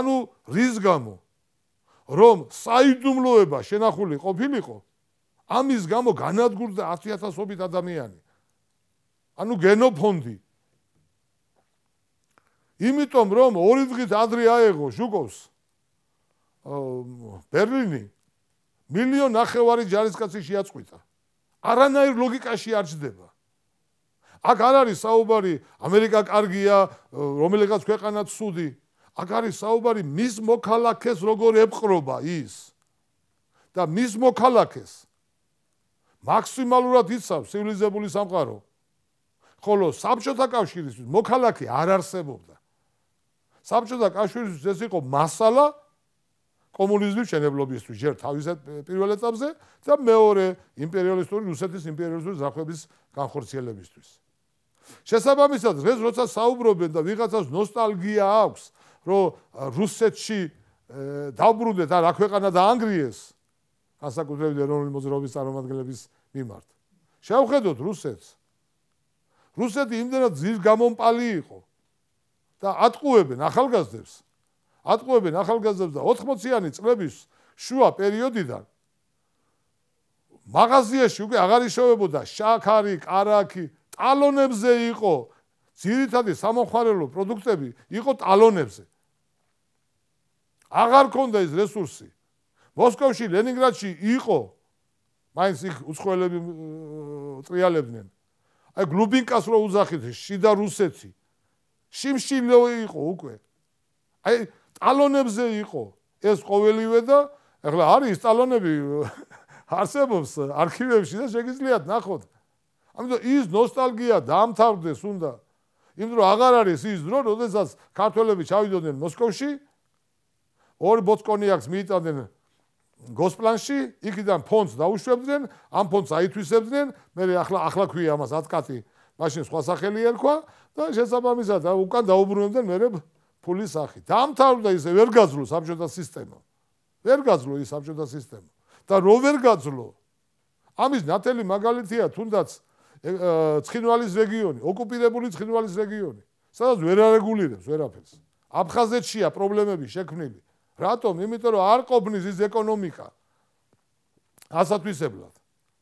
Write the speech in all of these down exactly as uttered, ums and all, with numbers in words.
ანუ რის გამო რომ საიდუმლოება შენახული ყოფილიყო ამის გამო განადგურდა ათი ათასობით ადამიანი ანუ გენოფონდი იმიტომ რომ ორი დღით ადრე აეღო ჟუკოვს ბერლინი მილიონ ნახევარი ჯარისკაცი შეაწყვიტა არანაირ ლოგიკაში არ ჯდება აქ არ არის საუბარი ამერიკა კარგია რომელიღაც ქვეყანა ცუდი აქ არის საუბარი მის მოქალაქეს როგორ ებყრობა ის და მის მოქალაქეს მაქსიმალურად იცავს ცივილიზებული სამყარო ხოლო საბჭოთა კავშირისთვის მოქალაქე არ არსებობდა საბჭოთა კავშირისთვის ეს იყო მასალა კომუნიზმის მშენებლობისთვის ჯერ თავისად პირველ ეტაპზე და მეორე იმპერიალისტური რუსეთის იმპერიალისტური ზარღვების განხორციელებისთვის შესაბამისად დღეს როცა საუბრობენ და ვიღაცას ნოსტალგია აქვს რომ რუსეთში დაბრუნდეთ და რა ქვეყანა დაანგრიეს განსაკუთრებით ეროვნული მოძრაობის წარმომადგენლების მიმართ შევხედოთ რუსეთს რუსეთი იმდენად ძირ გამომპალი იყო და ატყუებენ ახალგაზრდებს ატყუებენ ახალგაზრდებს და ოთხმოციანი წლების შუა პერიოდიდან მაღაზიაში უკვე აღარ იშოვებოდა შაქარი, კარაქი, ტალონებზე იყო ძირითადი სამოხმარებლო პროდუქტები იყო ტალონებზე. აღარ ქონდა ის რესურსი. მოსკოვში, ლენინგრადში იყო მაინც იქ უცხოელები ტრიალებდნენ. აი გლუბინკას რო უძახით შიდა რუსეთი. შიმშილო იყო უკვე. აი ტალონებზე იყო ეს ყოველივე და ეხლა არის ტალონები არსებობს არქივებში და შეგიძლიათ ნახოთ. ამიტომ ის ნოსტალგია დაამთავრდეს უნდა. იმიტომ რომ აღარ არის ის დრო, როდესაც ქართველები ჩავიდოდნენ მოსკოვში, ორი ბოც-კონიაკს მიიტანდნენ გოსპლანში, იქიდან ფონდს დაუშვებდნენ, ამ ფონდს აითვისებდნენ, მე ახლა ახლა ქვია ამას ათკატი, მაშინ სხვა სახელი ერქვა და შესაბამისად უკან დაუბრუნებდნენ მე ფულის სახით. დაამთავრდა ისე ვერ გაძლო საბჭოთა სისტემა. ვერ გაძლო ის საბჭოთა სისტემა. და რო ვერ გაძლო, ამის ნათელი მაგალითია თუნდაც ცხინვალის რეგიონი, ოკუპირებული ცხინვალის რეგიონი, სადაც ვერ არეგულირებს ვერაფერს. აფხაზეთშია პრობლემები შექმნილი. რატომ? იმიტომ რომ არ ყოფნის ის ეკონომიკა ასათვისებლად.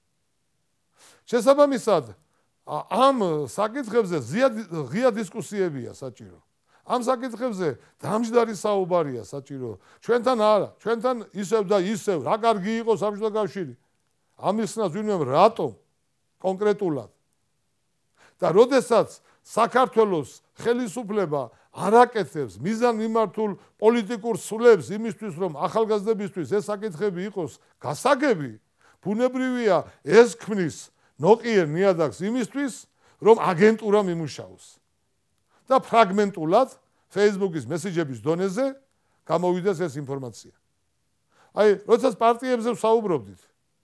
შესაბამისად, ამ საკითხებზე ღია დისკუსიებია საჭირო. ამ საკითხებზე დამჯდარი საუბარია საჭირო. ჩვენთან არა, ჩვენთან ისევ და ისევ, რა კარგი იყო საბჭოთა კავშირი. ამისნაც ვინმე რატომ კონკრეტულად. და როდესაც საქართველოს ხელისუფლება არ აკეთებს მიზანმიმართულ პოლიტიკურ სულებს იმისთვის, რომ ახალგაზრდებისთვის ეს საკითხები იყოს გასაგები, ბუნებრივია ეს ქმნის ნოყიერ ნიადაგს იმისთვის, რომ აგენტურა მიმუშაოს. და ფრაგმენტულად Facebook-ის მესიჯების დონეზე გამოვიდეს ეს ინფორმაცია. აი, როდესაც პარტიებზე ვსაუბრობდით,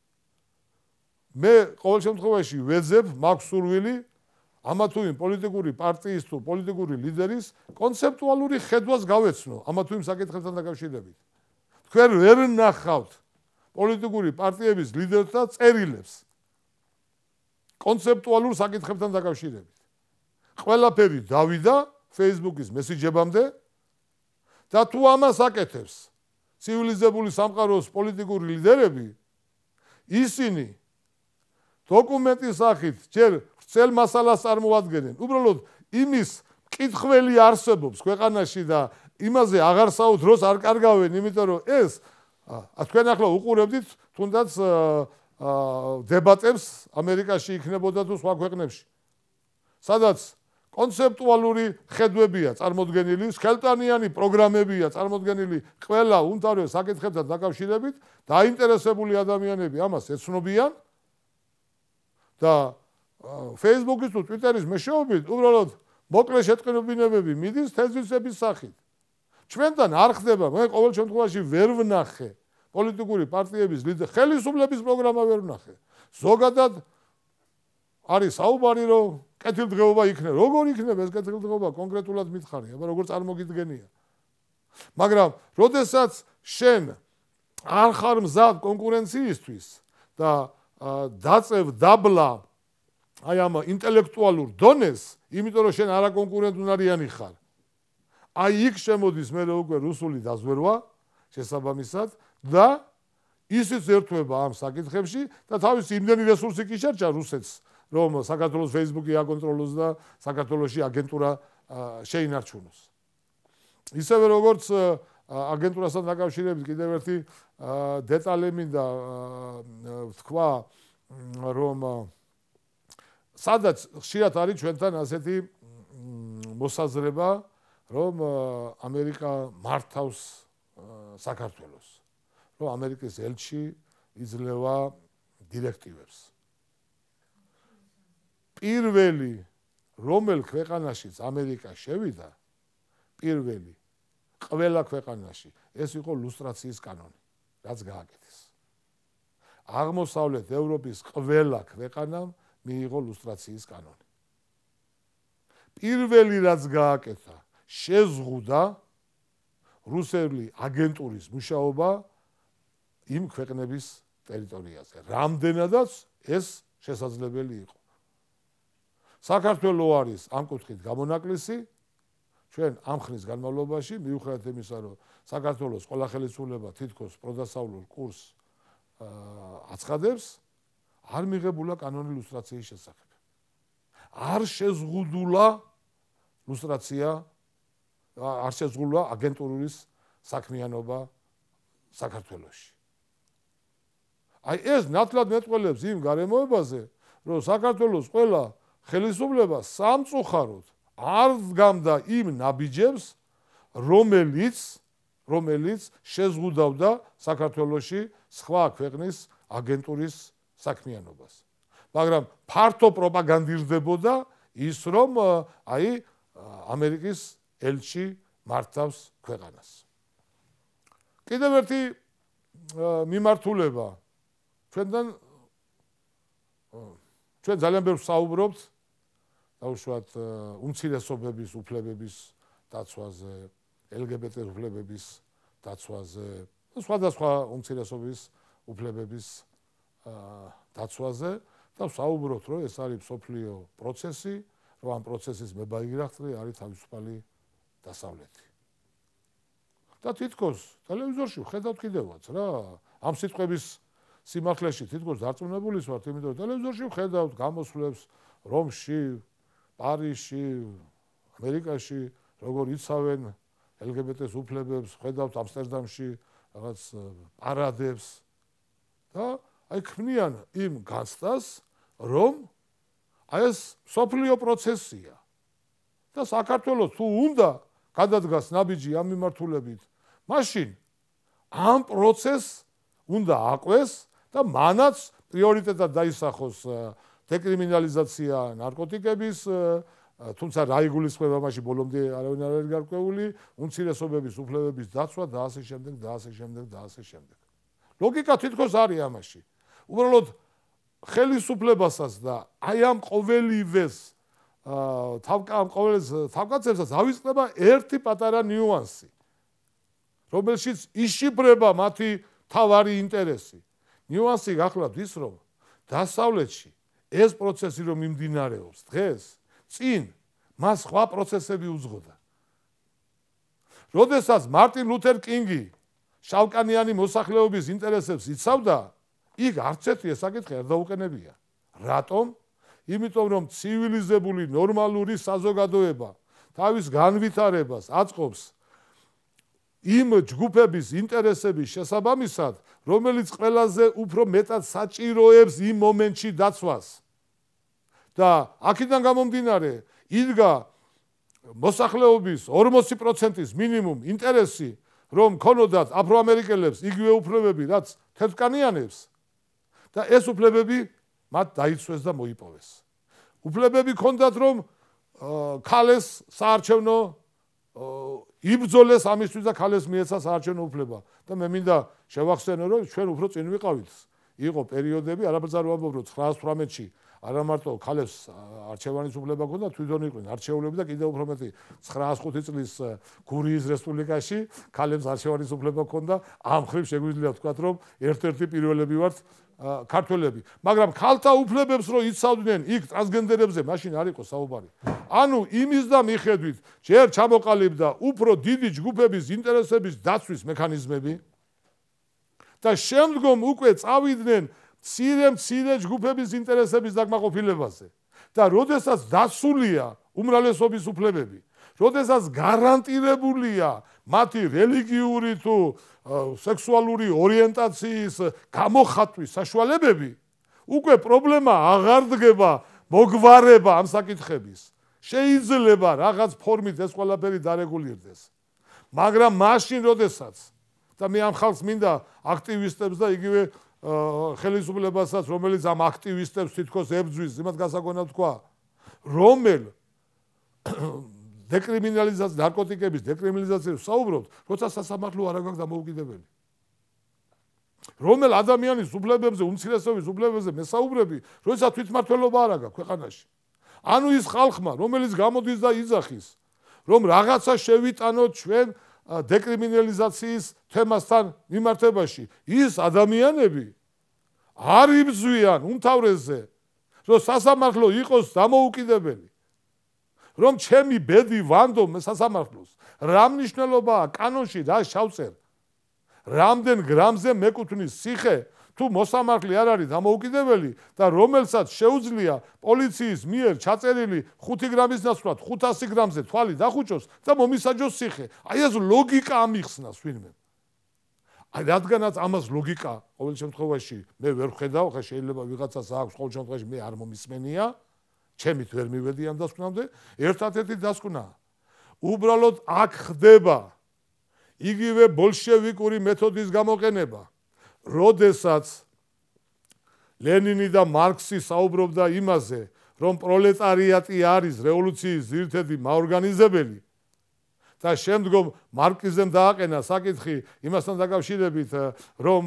მე ყოველ შემთხვევაში ვეძებ მაქვს სურვილი ამა თუ იმ პოლიტიკური პარტიის თუ პოლიტიკური ლიდერის კონცეპტუალური ხედვას გავეცნო ამა თუ იმ საკითხებთან დაკავშირებით. თქვენ ვერ ნახავთ პოლიტიკური პარტიების ლიდერთა წერილებს კონცეპტუალურ საკითხებთან დაკავშირებით. ყველაფერი დავიდა Facebook-ის მესიჯებამდე და თუ ამას აკეთებს ცივილიზებული სამყაროს პოლიტიკური ლიდერები, ისინი დოკუმენტის სახით ჯერ ვრცელ მასალას წარმოადგენენ. უბრალოდ იმის მკითხველი არსებობს ქვეყანაში და იმაზე აღარ საუბრობთ, დროს არ კარგავენ, იმიტომ რომ ეს თქვენ ახლა უყურებდით თუნდაც დებატებს ამერიკაში იქნებოდა თუ სხვა ქვეყნებში. სადაც კონცეპტუალური ხედვებია წარმოდგენილი, სქელტანიანი პროგრამებია წარმოდგენილი ყველა უმთავრეს საკითხებთან დაკავშირებით, დაინტერესებული ადამიანები ამას ეცნობიან და Facebook-ის თუ Twitter-ის მეშვეობით უბრალოდ მოკლე შეტყობინებები მიდის თეზისების სახით. ჩვენთან არ ხდება, მე ყოველ შემთხვევაში ვერ ვნახე პოლიტიკური პარტიების ლიდერ ხელისუფლების პროგრამა ვერ ვნახე. ზოგადად არის საუბარი, რომ კეთილდღეობა იქნება. როგორ იქნება ეს კეთილდღეობა კონკრეტულად მითხარი, აბა როგორ წარმოგიდგენია. მაგრამ როდესაც შენ არ ხარ მზად კონკურენციისთვის და დაწევ დაბლა აი ამ ინტელექტუალურ დონეს, იმიტომ რომ შენ არაკონკურენტუნარიანი ხარ. აი იქ შემოდის მე უკვე რუსული დაზვერვა შესაბამისად და ისიც ერთვება ამ საკითხებში და თავის იმდენი რესურსი კი შერჩა რუსეთს რომ საქართველოს Facebook-ი აკონტროლოს და საქართველოში აგენტურა შეინარჩუნოს. ისევე როგორც აგენტურასთან დაკავშირებით კიდევ ერთი დეტალი მინდა ვთქვა რომ სადაც ხშირად არის ჩვენთან ასეთი მოსაზრება რომ ამერიკა მართავს საქართველოს რომ ამერიკის ელჩი იძლევა დირექტივებს. პირველი რომელ ქვეყანაშიც ამერიკა შევიდა პირველი ყველა ქვეყანაში ეს იყო ლუსტრაციის კანონი რაც გააკეთეს. აღმოსავლეთ ევროპის ყველა ქვეყანამ მიიღო ლუსტრაციის კანონი. პირველი რაც გააკეთა შეზღუდა რუსული აგენტურის მუშაობა იმ ქვეყნების ტერიტორიაზე. რამდენადაც ეს შესაძლებელი იყო. საქართველოს არის ამ კუთხით გამონაკლისი. ჩვენ ამ ხნის განმავლობაში მიუხედავად იმისა, რომ საქართველოს ყველა ხელისუფლება თითქოს პროდასავლურ კურსს აცხადებს, არ მიღებულა კანონი ლუსტრაციის შესახებ. არ შეზღუდულა ლუსტრაცია, არ შეზღუდულა აგენტურის საქმიანობა საქართველოში. აი ეს ნათლად მეტყველებს იმ გარემოებაზე, რომ საქართველოს ყველა ხელისუფლება სამწუხაროდ არ დგამდა იმ ნაბიჯებს, რომელიც რომელიც შეზღუდავდა საქართველოში სხვა ქვეყნის აგენტურის საქმიანობას. მაგრამ ფართო პროპაგანდირდებოდა ის, რომ აი ამერიკის ელჩი მართავს ქვეყანას. კიდევ ერთი მიმართულება ჩვენთან ჩვენ ძალიან ბევრს საუბრობთ დაუშვათ უმცირესობების უფლებების დაცვაზე, ელგებეტე უფლებების დაცვაზე, სხვადასხვა უმცირესობის უფლებების დაცვაზე და საუბრობთ, რომ ეს არის მსოფლიო პროცესი, რომ ამ პროცესის მებაიგრახტრი არის თავისუფალი დასავლეთი. და თითქოს ტელევიზორში ვხედავთ კიდევაც რა, ამ სიტყვების სიმართლეში თითქოს დარწმუნებული ვართ, იმიტომ რომ ტელევიზორში ვხედავთ გამოსვლებს რომში, პარიზში, ამერიკაში, როგორ იცავენ ელგებეტეს უფლებებს, ვხედავთ ამსტერდამში რაღაც პარადებს და აი ქმნიან იმ განცდას, რომ აი ეს სოფლიო პროცესია და საქართველოს თუ უნდა გადადგას ნაბიჯი ამ მიმართულებით, მაშინ ამ პროცესს უნდა აყვეს და მანაც პრიორიტეტად დაისახოს დეკრიმინალიზაცია ნარკოტიკების, თუმცა რა იგულისხმება მაშინ ბოლომდე არავინ არ არის გარკვეული, უმცირესობების უფლებების დაცვა და ასე შემდეგ და ასე შემდეგ და ასე შემდეგ. ლოგიკა თითქოს არის ამაში. უბრალოდ ხელისუფლებასაც და აი ამ ყოველივეს ამ ყოველს თავკაცებსაც ავიწყდება ერთი პატარა ნიუანსი, რომელშიც იშიფრება მათი თავარი ინტერესი. ნიუანსი გახლავთ ის, რომ დასავლეთში ეს პროცესი რომ მიმდინარეობს დღეს, წინ მას სხვა პროცესები უძღოდა. როდესაც მარტინ ლუთერ კინგი შავკანიანი მოსახლეობის ინტერესებს იცავდა, იქ არც ერთი ეს საკითხი არ დაუყენებია. რატომ? იმიტომ რომ ცივილიზებული ნორმალური საზოგადოება თავის განვითარებას აწყობს იმ ჯგუფების ინტერესების შესაბამისად, რომელიც ყველაზე უფრო მეტად საჭიროებს იმ მომენტში დაცვას. და აქედან გამომდინარე, იდგა მოსახლეობის ორმოცი პროცენტის მინიმუმ ინტერესი, რომ ქონოდათ აფროამერიკელებს იგივე უფლებები, რაც თეთრკანიანებს და ეს უფლებები მათ დაიცვეს და მოიპოვეს. უფლებები ქონდათ, რომ ქალეს საარჩევნო იბრძოლეს ამისთვის და ქალეს მიეცა საარჩევნო უფლება. და მე მინდა შევახსენო, რომ ჩვენ უფრო წინ ვიყავით. იყო პერიოდები, არაფერს არ ვამბობ, რომ ცხრაას თვრამეტში არა მარტო ქალებს არჩევანის უფლება ჰქონდა, თვითონ იყვნენ არჩეულები და კიდევ უფრო მეტი ცხრაას ხუთი წლის გურიის რესპუბლიკაში ქალებს არჩევანის უფლება ჰქონდა. ამ ხრივ შეგვიძლია ვთქვათ, რომ ერთ-ერთი პირველები ვართ ქართველები. მაგრამ ქალთა უფლებებს რო იცავდნენ იქ ტრანსგენდერებზე, მაშინ არ იყო საუბარი. ანუ იმის და მიხედვით, ჯერ ჩამოყალიბდა უფრო დიდი ჯგუფების ინტერესების დაცვის მექანიზმები და შემდგომ უკვე წავიდნენ მცირე-მცირე ჯგუფების ინტერესების დაკმაყოფილებაზე. და როდესაც დასულია უმრავლესობის უფლებები, როდესაც გარანტირებულია მათი რელიგიური თუ სექსუალური ორიენტაციის გამოხატვის საშუალებები, უკვე პრობლემა აღარ დგება მოგვარება ამ საკითხების. შეიძლება რაღაც ფორმით ეს ყველაფერი დარეგულირდეს. მაგრამ მაშინ, როდესაც და მე ამ ხალხს მინდა აქტივისტებს და იგივე ხელისუფლებასაც, რომელიც ამ აქტივისტებს თითქოს ებრძვის, იმათ გასაგონად თქვა, რომელ დეკრიმინალიზაციის, ნარკოტიკების დეკრიმინალიზაციას საუბრობთ, როცა სასამართლო არ აქვს დამოუკიდებელი. რომელ ადამიანის უფლებებზე, უმცირესობის უფლებებზე მესაუბრები, როცა თვითმმართველობა არ აქვს ქვეყანაში. ანუ ის ხალხმა, რომელიც გამოდის და იძახის, რომ რაღაცა შევიტანოთ ჩვენ დეკრიმინალიზაციის თემასთან მიმართებაში, ის ადამიანები არ იბრძვიან უმთავრესზე, რომ სასამართლო იყოს დამოუკიდებელი. რომ ჩემი ბედი ვანდო სასამართლოს, რა მნიშვნელობაა კანონში რა შავწერ? რამდენ გრამზე მეკუთვნის სიხე თუ მოსამართლე არ არის დამოუკიდებელი და რომელსაც შეუძლია პოლიციის მიერ ჩაწერილი ხუთი გრამის ნაცვლად ხუთასი გრამზე თვალი დახუჭოს და მომისაჯოს სიხე. აი ეს ლოგიკა ამიხსნას ვინმე. აი რადგანაც ამას ლოგიკა ყოველ შემთხვევაში მე ვერ ვხედავ, ხა შეიძლება ვიღაცას აქვს, ყოველ შემთხვევაში მე არ მომისმენია, ჩემით ვერ მივედი ამ დასკვნამდე, ერთადერთი დასკვნა. უბრალოდ აქ ხდება იგივე ბოლშევიკური მეთოდის გამოყენება. როდესაც ლენინი და მარქსი საუბრობდა იმაზე, რომ პროლეტარიატი არის რევოლუციის ძირითადი მაორგანიზებელი და შემდგომ მარკიზემ დააყენა საკითხი იმასთან დაკავშირებით, რომ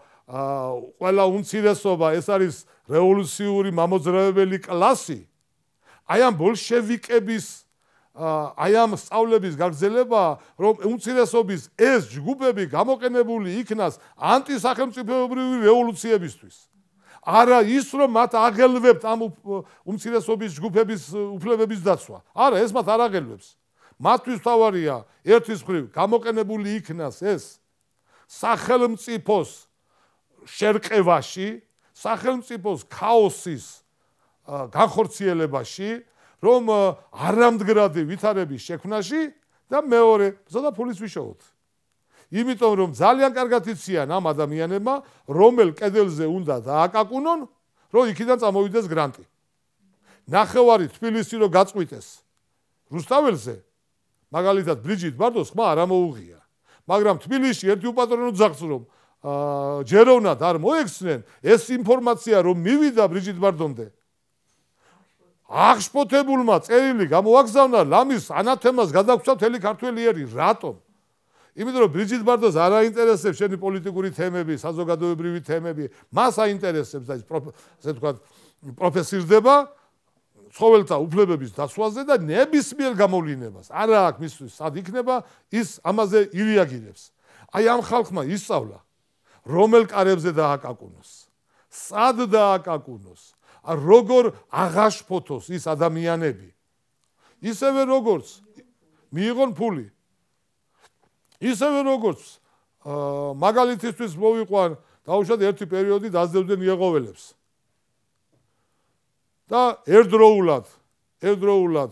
ყველა უმცირესობა ეს არის რევოლუციური მამოძრავებელი კლასი, აი ამ ბოლშევიკების აი ამ სწავლების გაგრძელება, რომ უმცირესობის ეს ჯგუფები გამოყენებული იქნას ანტისახელმწიფოებრივი რევოლუციებისთვის. არა ის, რომ მათ აღელვებთ ამ უმცირესობის ჯგუფების უფლებების დაცვა. არა, ეს მათ არ აღელვებს. მათთვის თავარია ერთის მხრივ გამოყენებული იქნას ეს სახელმწიფოს შერყევაში, სახელმწიფოს ქაოსის განხორციელებაში, რომ არამდგრადი ვითარების შექმნაში და მეორე, ზოდა ფულის ვიშოვოთ. იმიტომ რომ ძალიან კარგად იციან ამ ადამიანებმა, რომელ კედელზე უნდა დააკაკუნონ, რომ იქიდან წამოვიდეს გრანტი. ნახევარი თბილისი რო გაწყვიტეს რუსთაველზე, მაგალითად ბრიჯით ბარდოს ხმა არ ამოუღია. მაგრამ თბილისში ერთი უპატრონო ძაღლს რომ ჯეროვნად არ მოექცნენ, ეს ინფორმაცია რომ მივიდა ბრიჯით ბარდომდე, აღშფოთებულმა წერილი გამოაგზავნა ლამის ანათემას გადაგცვა მთელი ქართველი ერი. რატომ? იმიტომ რომ ბრიჯით ბარდოს არ აინტერესებს შენი პოლიტიკური თემები, საზოგადოებრივი თემები, მას აინტერესებს და ის ესე ვთქვათ პროფესირდება ცხოველთა უფლებების დაცვაზე და ნებისმიერ გამოვლინებას. არა აქვს მისთვის სად იქნება, ის ამაზე ირეაგირებს. აი ამ ხალხმა ისწავლა, რომელ კარებზე დააკაკუნოს, სად დააკაკუნოს, როგორ აღაშფოთოს ის ადამიანები. ისევე როგორც მიიღონ ფული, ისევე როგორც მაგალითისთვის მოვიყვან, დაუშვათ ერთი პერიოდი დაძლებდნენ იეღოველებს. და ერთდროულად, ერთდროულად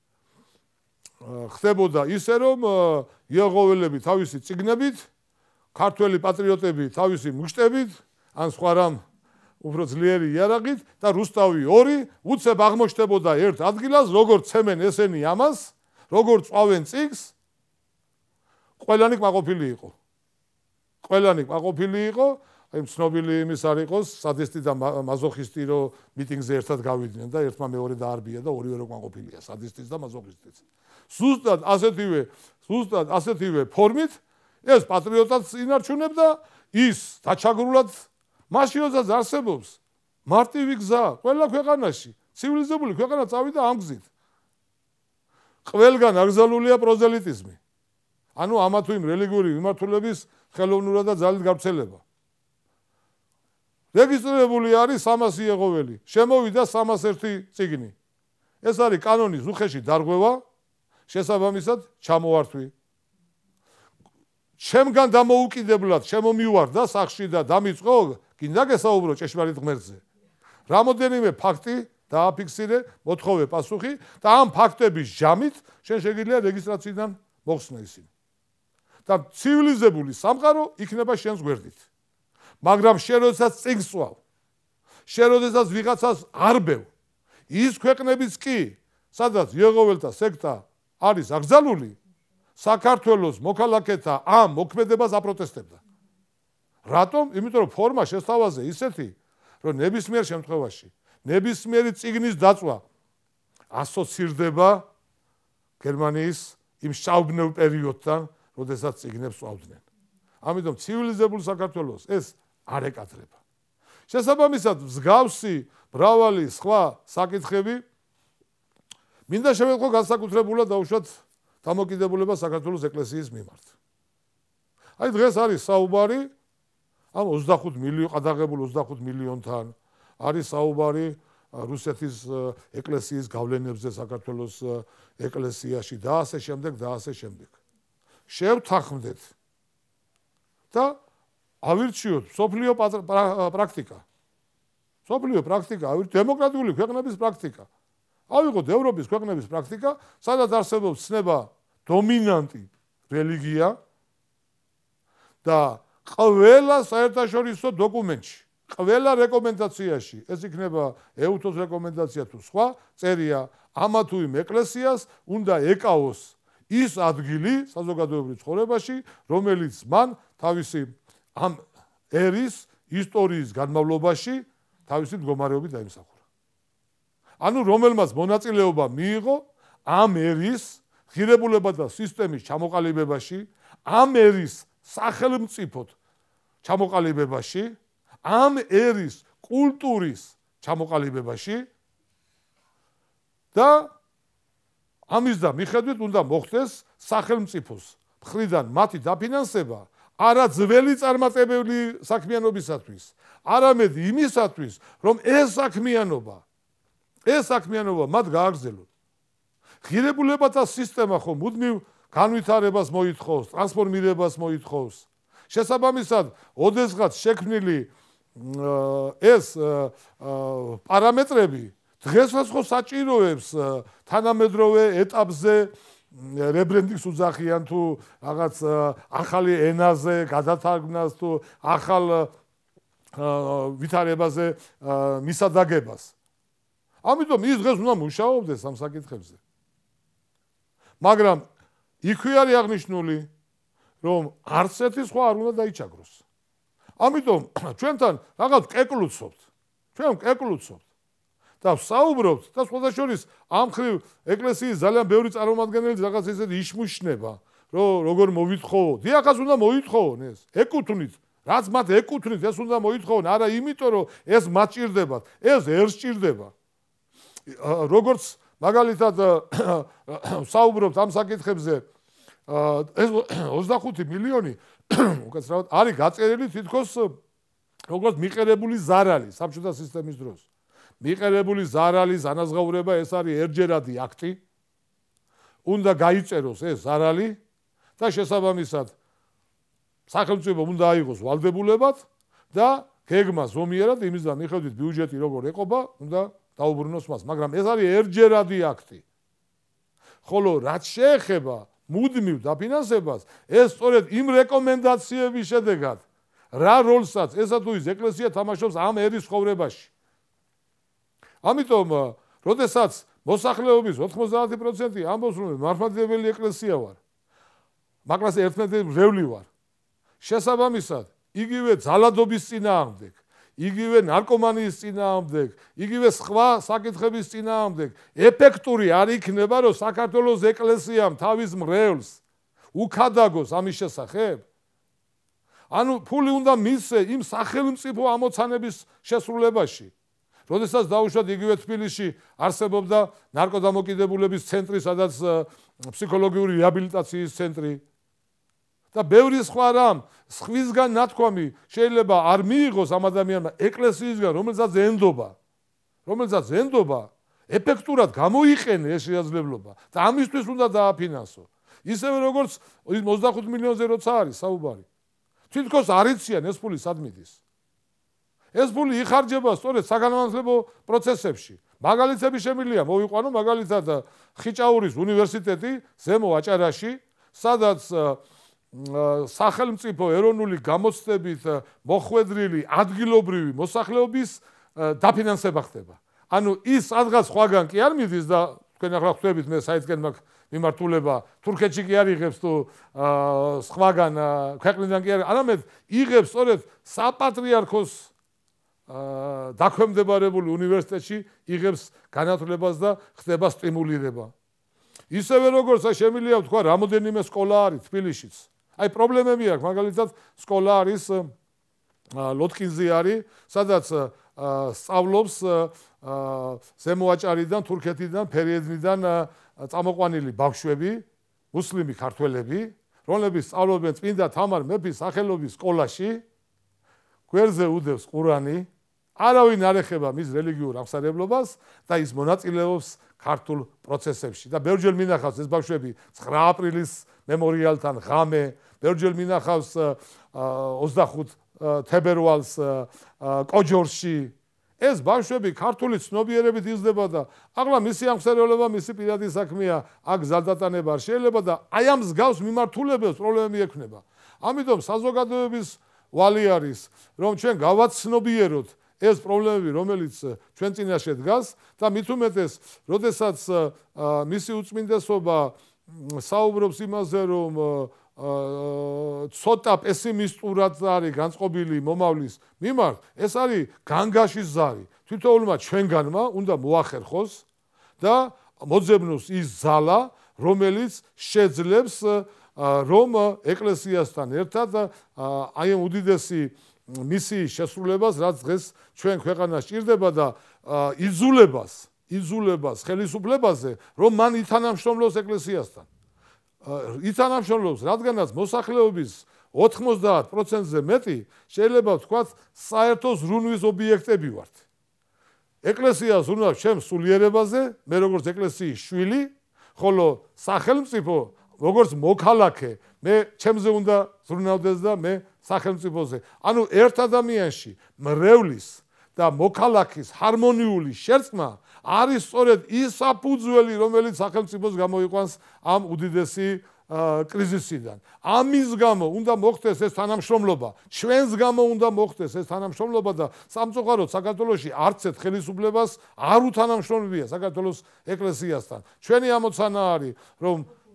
ხდებოდა ისე, რომ იეღოველები თავისი წიგნებით, ქართველი პატრიოტები თავისი მუშტებით, ან სხვა რამ უფრო ძლიერი იარაღით და რუსთავი ორი უცებ აღმოჩნდებოდა ერთ ადგილას, როგორც ცემენ ესენი ამას, როგორც წვავენ წიგს, ყველანი კმაყოფილი იყო. ყველანი კმაყოფილი იყო, აი ცნობილი იმის არ იყოს, სადისტი და მაზოხისტი რო მიტინგზე ერთად გავიდნენ და ერთმა მეორე დაარბია და ორივე რო კმაყოფილია, სადისტიც და მაზოხისტიც. ზუსტად ასეთივე, ზუსტად ასეთივე ფორმით ეს პატრიოტად ინარჩუნებდა, ის დაჩაგრულად მაშინ როდესაც არსებობს მარტივი გზა ყველა ქვეყანაში. ცივილიზებული ქვეყანა წავიდა ამ გზით. ყველგან აკრძალულია პროზელიტიზმი. ანუ ამა თუ იმ რელიგიური მიმართულების ხელოვნურად და ძალით გავრცელება. რეგისტრირებული არის სამას იეღოველი. შემოვიდა სამას ერთი წიგნი. ეს არის კანონის უხეში დარღვევა, შესაბამისად ჩამოვართვი. შემგან დამოუკიდებლად შემომივარდა სახში და დამიწყო, გინდა გესაუბრო ჭეშმარიტ ღმერთზე. რამოდენიმე ფაქტი დააფიქსირე, მოთხოვე პასუხი და ამ ფაქტების ჟამით შენ შეგიძლია რეგისტრაციიდან მოხსნა ისინი. და ცივილიზებული სამყარო იქნება შენს გვერდით. მაგრამ შენ როდესაც წიგნს წვავ, შენ როდესაც ვიღაცას არბევ, ის ქვეყნებიც კი, სადაც იეღოველთა სექტა არის აკრძალული, საქართველოს მოქალაქეთა ამ მოქმედებას აპროტესტებდა. რატომ? იმიტომ რომ ფორმა შესთავაზე ისეთი, რომ ნებისმიერ შემთხვევაში ნებისმიერი წიგნის დაწვა ასოცირდება გერმანიის იმ შავბნელ პერიოდთან, როდესაც წიგნებს წვავდნენ. ამიტომ ცივილიზებულ საქართველოს ეს არ ეკადრება. შესაბამისად, მსგავსი მრავალი სხვა საკითხები მინდა შევეთქვა განსაკუთრებულად დაუშვათ დამოკიდებულება საქართველოს ეკლესიის მიმართ. აი დღეს არის საუბარი ამ ოცდახუთ მილიონ ყადაღებულ ოცდახუთ მილიონთან, არის საუბარი რუსეთის ეკლესიის გავლენებზე საქართველოს ეკლესიაში და ასე შემდეგ და ასე შემდეგ. შევთანხმდეთ და ავირჩიოთ სოფლიო პრაქტიკა. სოფლიო პრაქტიკა, დემოკრატიული ქვეყნების პრაქტიკა. ავიღოთ ევროპის ქვეყნების პრაქტიკა, სადაც არსებობს ცნება დომინანტი რელიგია და ყველა საერთაშორისო დოკუმენტში, ყველა რეკომენდაციაში, ეს იქნება ეუთოს რეკომენდაცია თუ სხვა, წერია ამა თუ იმ ეკლესიას უნდა ეკავოს ის ადგილი საზოგადოებრივ ცხოვრებაში, რომელიც მან თავისი ამ ერის ისტორიის განმავლობაში თავისი მდგომარეობით დაიმსახურა. ანუ რომელმაც მონაწილეობა მიიღო ამ ერის ღირებულება და სისტემის ჩამოყალიბებაში, ამ ერის სახელმწიფოდ ჩამოყალიბებაში, ამ ერის კულტურის ჩამოყალიბებაში და ამის და მიხედვით უნდა მოხდეს სახელმწიფოს მხრიდან მათი დაფინანსება არა ძველი წარმატებული საქმიანობისათვის, არამედ იმისათვის, რომ ეს საქმიანობა, ეს საქმიანობა მათ გააგრძელონ. ღირებულებათა სისტემა ხო მუდმივ განვითარებას მოითხოვს, ტრანსფორმირებას მოითხოვს. შესაბამისად, ოდესღაც შექმნილი ეს პარამეტრები დღესაც ხო საჭიროებს თანამედროვე ეტაპზე რებრენდინგს უძახიან თუ რაღაც ახალი ენაზე გადათარგმნას თუ ახალ ვითარებაზე მისადაგებას. ამიტომ ის დღეს უნდა მუშაობდეს ამ საკითხებზე. მაგრამ იქვე არის აღნიშნული, რომ არც ერთი სხვა არ უნდა დაიჩაგროს. ამიტომ ჩვენთან რაღაც კეკლუცობთ. ჩვენ კეკლუცობთ. და საუბრობთ და სხვადასხვა ამ ხრივ ეკლესიის ძალიან ბევრი წარმომადგენელი რაღაც ისეთი იშმუშნება, რომ როგორ მოვითხოვო. დიახაც უნდა მოითხოვონ ეს. ეკუთვნით, რაც მათ ეკუთვნით, ეს უნდა მოითხოვონ, არა იმიტომ, რომ ეს მათ ჭირდებათ, ეს ერს ჭირდება. როგორც მაგალითად საუბრობთ ამ საკითხებზე, ეს ოცდახუთი მილიონი უკაცრავად არის გაწერილი თითქოს როგორც მიყერებული ზარალი საბჭოთა სისტემის დროს. მიყერებული ზარალის ანაზღაურება ეს არის ერთჯერადი აქტი. უნდა გაიწეროს ეს ზარალი და შესაბამისად სახელმწიფო უნდა აიღოს ვალდებულებად და გეგმა ზომიერად იმის და მიხედვით ბიუჯეტი როგორ ეყობა, უნდა დაუბრუნოს მას, მაგრამ ეს არის ერთჯერადი აქტი. ხოლო რაც შეეხება მუდმივ დაფინანსებას, ეს სწორედ იმ რეკომენდაციების შედეგად, რა როლსაც ესა თუ ის ეკლესია თამაშობს ამ ერის ცხოვრებაში. ამიტომ, როდესაც მოსახლეობის ოთხმოცდაათი პროცენტი ამბობს, რომ მართლმადიდებელი ეკლესია ვარ, მაგრამ ერთმანეთს მრევლი ვარ. შესაბამისად, იგივე ძალადობის წინააღმდეგ, იგივე ნარკომანიის წინააღმდეგ, იგივე სხვა საკითხების წინააღმდეგ, ეფექტური არ იქნება, რომ საქართველოს ეკლესიამ თავის მრევლს უკადაგოს ამის შესახებ. ანუ ფული უნდა მისცე იმ სახელმწიფო ამოცანების შესრულებაში. როდესაც დაუშვათ იგივე თბილისში არსებობდა ნარკოდამოკიდებულების ცენტრი, სადაც ფსიქოლოგიური რეაბილიტაციის ცენტრი და ბევრი სხვა რამ, სხვისგან ნათქვამი შეიძლება არ მიიღოს ამ ადამიანმა ეკლესიისგან, რომელსაც ენდობა, რომელსაც ენდობა, ეფექტურად გამოიყენე ეს შესაძლებლობა და ამისთვის უნდა დააფინანსო. ისევე როგორც ოცდახუთ მილიონზე როცა არის საუბარი. თვითონ არ იციან ეს ფული სად მიდის. ეს ფული იხარჯება სწორედ საგანმანათლებლო პროცესებში. მაგალითები შემიძლია მოვიყვანო, მაგალითად ხიჭაურის უნივერსიტეტი ზემო აჭარაში, სადაც სახელმწიფო ეროვნული გამოცდებით მოხვედრილი ადგილობრივი მოსახლეობის დაფინანსება ხდება. ანუ ის სადღაც სხვაგან კი არ მიდის და თქვენ ახლა ხვდებით მე საერთგან მაქვს მიმართულება თურქეთში კი არ იღებს თუ სხვაგან ქვეყნიდან კი არ, არამედ იღებს სწორედ საპატრიარქოს დაქვემდებარებული უნივერსიტეტში იღებს განათლებას და ხდება სტიმულირება. ისევე როგორც შემიძლია ვთქვა რამოდენიმე სკოლა არის თბილისშიც. აი პრობლემები აქვს, მაგალითად სკოლა არის ლოტკინზე არის, სადაც სწავლობს ზემო აჭარიდან, თურქეთიდან, ფერიედნიდან წამოყვანილი ბავშვები, მუსლიმი ქართველები, რომლებიც სწავლობენ წმინდა თამარ მეფის სახელობის სკოლაში, გვერდზე უდევს ყურანი, არავინ არ ეხება მის რელიგიურ აღსარებლობას და ის მონაწილეობს ქართულ პროცესებში. და ბევრჯერ მინახავს ეს ბავშვები ცხრა აპრილის მემორიალთან ღამე, ბევრჯერ მინახავს ოცდახუთ თებერვალს კოჯორში. ეს ბავშვები ქართული ცნობიერებით იზრდება და ახლა მისი აღსარებლობა, მისი პირადი საქმეა, აქ ზალდატანება არ შეიძლება და აი ამ მსგავს მიმართულებებს პრობლემები ექნება. ამიტომ საზოგადოების ვალი არის, რომ ჩვენ გავაცნობიეროთ ეს პრობლემები, რომელიც ჩვენ წინაშე დგას და მით უმეტეს, როდესაც მისი უწმინდესობა საუბრობს იმაზე, რომ ცოტა პესიმისტურად არის განწყობილი მომავლის მიმართ, ეს არის განგაშის ზარი. თვითონულმა ჩვენგანმა უნდა მოახერხოს და მოძებნოს ის ზალა, რომელიც შეძლებს რომ ეკლესიასთან ერთად აი ამ უდიდესი მისიის შესრულებას, რაც დღეს ჩვენ ქვეყანას ჭირდება და იზულებას, იზულებას ხელისუფლებაზე, რომ მან ითანამშრომლოს ეკლესიასთან. ითანამშრომლობს, რადგანაც მოსახლეობის ოთხმოცდაათ პროცენტზე მეტი შეიძლება ვთქვათ საერთო ზრუნვის ობიექტები ვართ. ეკლესიას უნდა ჩემ სულიერებაზე, მე როგორც ეკლესიის შვილი, ხოლო სახელმწიფო როგორც მოქალაქე, მე ჩემზე უნდა ზრუნავდეს და მე სახელმწიფოზე. ანუ ერთ ადამიანში მრევლის და მოქალაქის ჰარმონიული შერწყმა არის სწორედ ის საფუძველი, რომელიც სახელმწიფოს გამოიყვანს ამ უდიდესი კრიზისიდან. ამის გამო უნდა მოხდეს ეს თანამშრომლობა, ჩვენს გამო უნდა მოხდეს ეს თანამშრომლობა და სამწუხაროდ საქართველოში არც ერთ ხელისუფლებას არ უთანამშრომლია საქართველოს ეკლესიასთან. ჩვენი ამოცანა არის, რომ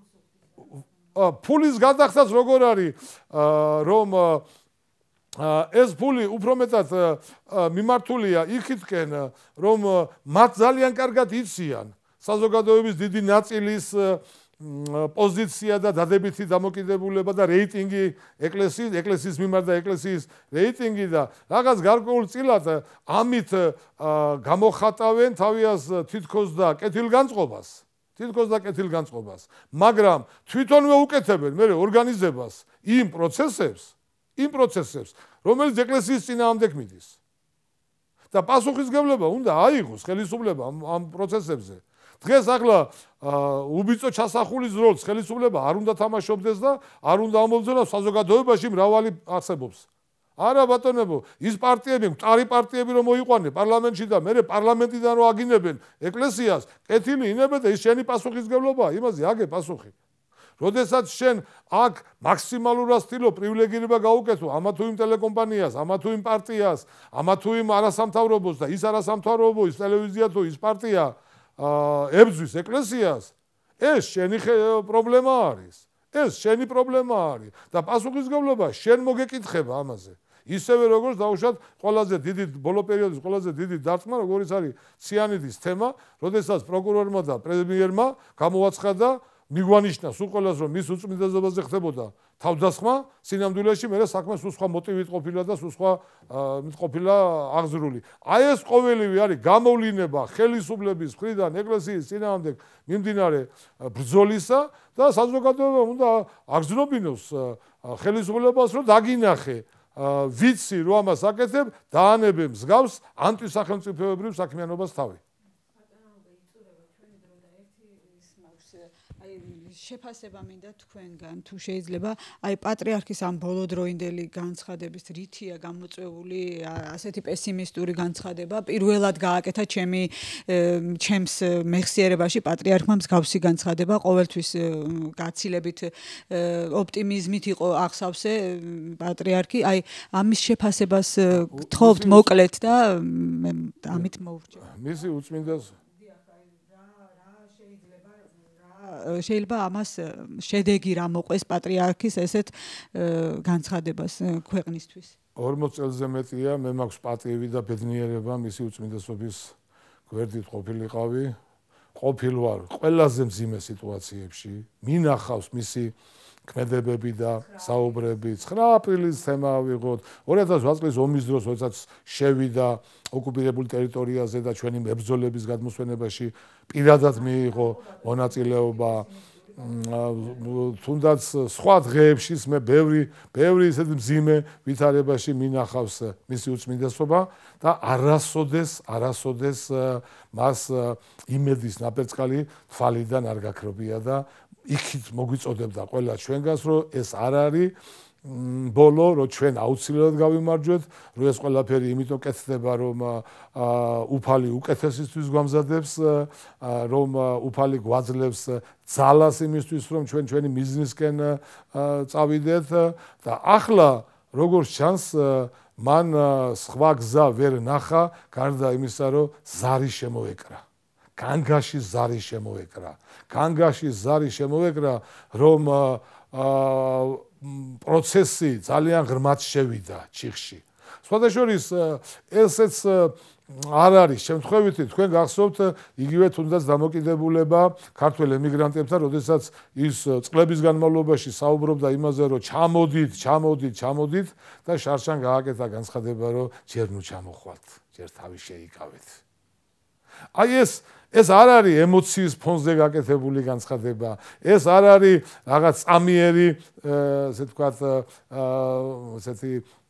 ფულის გადახდაც როგორ არის, რომ ეს ფული უფრო მეტად მიმართულია იქითკენ, რომ მათ ძალიან კარგად იციან საზოგადოების დიდი ნაწილის პოზიცია და დადებითი დამოკიდებულება და რეიტინგი ეკლესიის, ეკლესიის მიმართ და ეკლესიის რეიტინგი და რაღაც გარკვეულწილად ამით გამოხატავენ თავიანთ თითქოს და კეთილგანწყობას. თითქოს და კეთილგანწყობას, მაგრამ თვითონვე უკეთებენ მე ორგანიზებას იმ პროცესებს, იმ პროცესებს, რომელიც ეკლესიის წინააღმდეგ მიდის. და პასუხისმგებლობა უნდა აიღოს ხელისუფლება ამ პროცესებზე. დღეს ახლა უბიწო ჩასახულის როლს ხელისუფლება არ უნდა თამაშობდეს და არ უნდა ამოვძელოს საზოგადოებაში მრავალი არსებობს. არა ბატონებო, ის პარტიები, მყარი პარტიები რომ მოიყვანე პარლამენტში და მე პარლამენტიდან რომ აგინებენ ეკლესიას, კეთილი ინებენ და ის შენი პასუხისმგებლობაა, იმაზე აგე პასუხი. როდესაც შენ აქ მაქსიმალურად ცდილობ პრივილეგირება გაუკეთო ამა თუ იმ ტელეკომპანიას, ამა თუ იმ პარტიას, ამა თუ იმ არასამთავრობოს და ის არასამთავრობო, ის ტელევიზია თუ ის პარტია ებრძვის ეკლესიას, ეს შენი პრობლემა არის. ეს შენი პრობლემა არის და პასუხისმგებლობა შენ მოგეკითხება ამაზე. ისევე როგორც დაუშვათ ყველაზე დიდი ბოლო პერიოდის ყველაზე დიდი დარტყმა, როგორც არის ციანიდის თემა, როდესაც პროკურორმა და პრემიერმა გამოაცხადა, მიგვანიშნა სულ ყველას, რომ მის უწმინდესობაზე ხდებოდა თავდასხმა სინამდვილეში მე საქმე სულ სხვა მოტივით ყოფილა და სულ სხვა ყოფილა აღზრული. აი ეს ყოველივე არის გამოვლინება ხელისუფლების მხრიდან ეკლესიის წინააღმდეგ მიმდინარე ბრძოლისა და საზოგადოებამ უნდა აღზრობინოს ხელისუფლებას რომ დაგინახე ვიცი რომ ამას აკეთებ დაანებე მსგავს ანტისახელმწიფოებრივ საქმიანობას თავი. შეფასება მინდა თქვენგან თუ შეიძლება აი პატრიარქის ამ ბოლოდროინდელი განცხადების რითია გამოწვეული ასეთი პესიმისტური განცხადება პირველად გააკეთა ჩემი ჩემს მეხსიერებაში პატრიარქმა მსგავსი განცხადება ყოველთვის გაცილებით ოპტიმიზმით იყო აღსავსე პატრიარქი აი ამის შეფასებას გთხოვთ მოკლედ და ამით მოვურჩევ მისი უწმინდეს შეიძლება ამას შედეგი რა მოყვეს პატრიარქის ესეთ განცხადებას ქვეყნისთვის. ორმოც წელზე მეტია მე მაქვს პატივი და ბედნიერება მისი უწმინდესობის გვერდით ყოფილიყავი. ყოფილვარ ყველაზე მძიმე სიტუაციებში. მინახავს მისი ქმედებები და საუბრები. ცხრა აპრილის თემა ავიღოთ. ორი ათას ოთხ წლის ომის დროს, როდესაც შევიდა ოკუპირებულ ტერიტორიაზე და ჩვენი მებრძოლების გადმოსვენებაში პირადად მიიღო მონაწილეობა. თუნდაც სხვა დღეებშიც მე ბევრი ბევრი ისეთ მძიმე ვითარებაში მინახავს მისი უწმინდესობა და არასოდეს არასოდეს მას იმედის ნაპერწკალი თვალიდან არ გაქრობია და იქით მოგვიწოდებდა ყველა ჩვენგანს რომ ეს არ არის ბოლო რომ ჩვენ აუცილებლად გავიმარჯვეთ რომ ეს ყველაფერი იმიტომ კეთდება რომ უფალი უკეთესისთვის გვამზადებს რომ უფალი გვაძლევს ძალას იმისთვის რომ ჩვენ ჩვენი მიზნისკენ წავიდეთ და ახლა როგორც ჩანს მან სხვა გზა ვერ ნახა გარდა იმისა რომ ზარი შემოეკრა განგაში ზარი შემოეკრა განგაში ზარი შემოეკრა რომ პროცესი ძალიან ღრმად შევიდა ჩიხში. სხვადასხვა ესეც არ არის შემთხვევითი თქვენ გახსოვთ იგივე თუნდაც დამოკიდებულება ქართველ ემიგრანტებთან, როდესაც ის წლების განმავლობაში საუბრობდა იმაზე, რომ ჩამოდით, ჩამოდით, ჩამოდით და შარშან გააკეთა განცხადება, რომ ჯერ ნუ ჩამოხვალთ, ჯერ თავი შეიკავეთ. აი ეს ეს არ არის ემოციის ფონზე გაკეთებული განცხადება. ეს არ არის რაღაც წამიერი, ესე ვთქვათ, ესეთი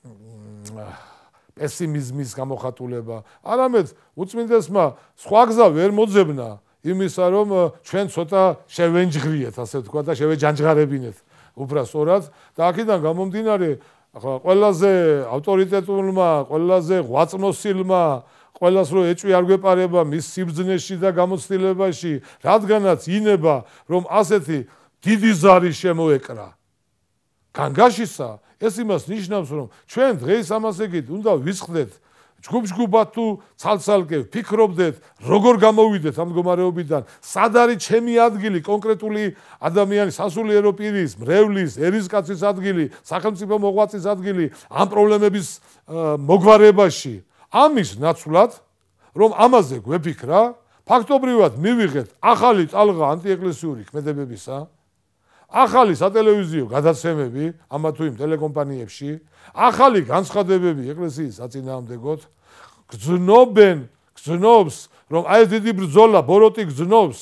პესიმიზმის გამოხატულება. არამედ უწმინდესმა სხვა გზა ვერ მოძებნა იმისა, რომ ჩვენ ცოტა შევენჯღრიეთ, ასე ვთქვათ და შევეჯანჯღარებინეთ უბრალოდ და აქედან გამომდინარე, ყველაზე ავტორიტეტულმა, ყველაზე ღვაწლმოსილმა ყველას რო ეჭვი არ გვეპარება მის სიბრძნეში და გამოცდილებაში, რადგანაც ინება, რომ ასეთი დიდი ზარი შემოეკრა განგაშისა, ეს იმას ნიშნავს, რომ ჩვენ დღეს ამას ეგეთ უნდა ვისხდეთ, ჯგუფ-ჯგუფად თუ ცალ-ცალკე ვფიქრობდეთ, როგორ გამოვიდეთ ამ მდგომარეობიდან, სად არის ჩემი ადგილი, კონკრეტული ადამიანის, სასულიერო პირის, მრევლის, ერისკაცის ადგილი, სახელმწიფო მოღვაწის ადგილი ამ პრობლემების მოგვარებაში. ამის ნაცვლად, რომ ამაზე გვეფიქრა, ფაქტობრივად მივიღეთ ახალი ტალღა ანტიეკლესიური ქმედებებისა, ახალი სატელევიზიო გადაცემები ამა თუ იმ ტელეკომპანიებში, ახალი განცხადებები ეკლესიის საწინააღმდეგოდ, გრძნობენ, გრძნობს, რომ აი ეს დიდი ბრძოლა ბოროტი გრძნობს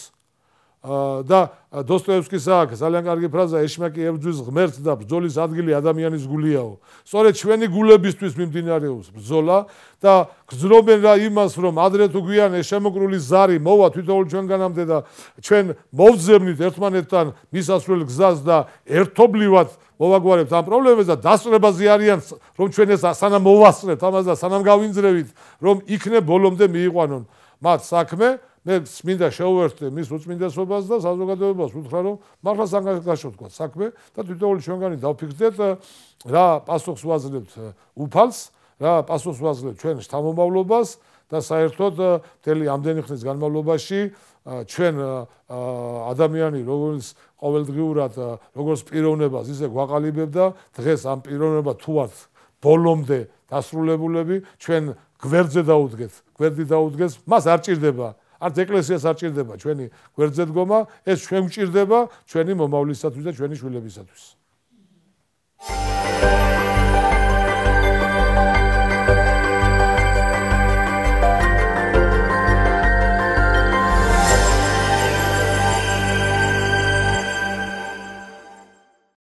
და დოსტოევსკის აქვს ძალიან კარგი ფრაზა ეშმაკი ებრძვის ღმერთს და ბრძოლის ადგილი ადამიანის გულიაო. სწორედ ჩვენი გულებისთვის მიმდინარეობს ბრძოლა და გრძნობენ რა იმას რომ ადრე თუ გვიან ეს შემოგრული ზარი მოვა თვითონ ჩვენგანამდე და ჩვენ მოვძებნით ერთმანეთთან მისასვლელ გზას და ერთობლივად მოვაგვარებთ ამ პრობლემებს და დასწრებაზე არიან რომ ჩვენ ეს სანამ მოვასწრებთ ამას და სანამ გავინძრევით რომ იქნებ ბოლომდე მიიყვანონ მათ საქმე მე მინდა შევერთდე მის უწმინდესობას და საზოგადოებას უთხრა რომ მართლა სანგაშო თქვა საქმე და თვითონ ჩვენგანი დავფიქრდეთ რა პასუხს ვაძლევთ უფალს რა პასუხს ვაძლევთ ჩვენ შთამომავლობას და საერთოდ მთელი ამდენი ხნის განმავლობაში ჩვენ ადამიანი როგორც ყოველდღიურად როგორც პიროვნებას ისე გვაყალიბებდა დღეს ამ პიროვნება თუ ვართ ბოლომდე დასრულებულები ჩვენ გვერდზე დაუდგეთ გვერდი დაუდგეს მას არ ჭირდება არც ეკლესიას არ ჭირდება ჩვენი გვერდზე დგომა ეს ჩვენ გვჭირდება ჩვენი მომავლისათვის და ჩვენი შვილებისათვის